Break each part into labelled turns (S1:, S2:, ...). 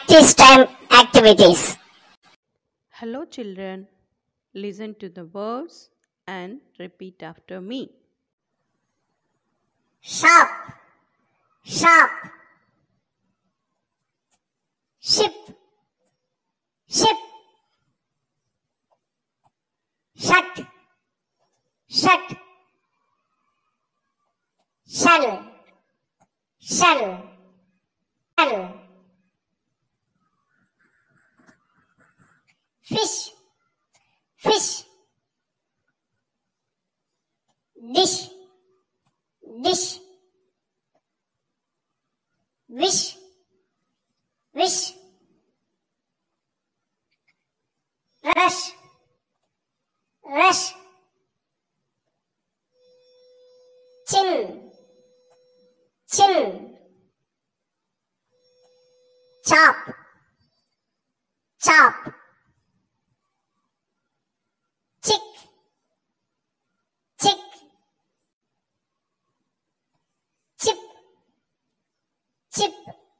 S1: practice time activities.
S2: Hello children, listen to the words and repeat after me.
S1: Shop, shop. Ship, ship. Shut, shut. Shuttle, shuttle, shuttle. Fish, fish. Dish, dish. Wish, wish. Rush, rush. Chin, chin. Chop, chop. Chick, chick. Chip, chip.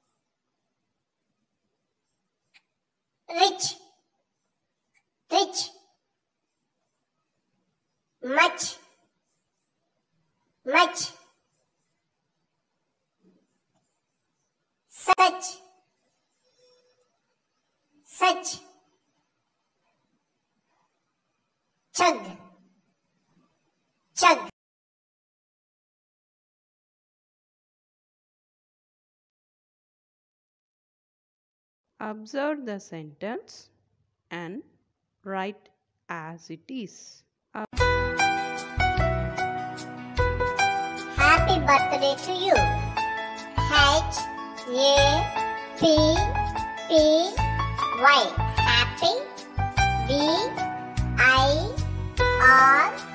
S1: Rich, rich. Much, much. Such, such. Chug, chug.
S2: Observe the sentence and write as it is.
S1: Happy birthday to you. H-A-P-P-Y. Happy. B-I-R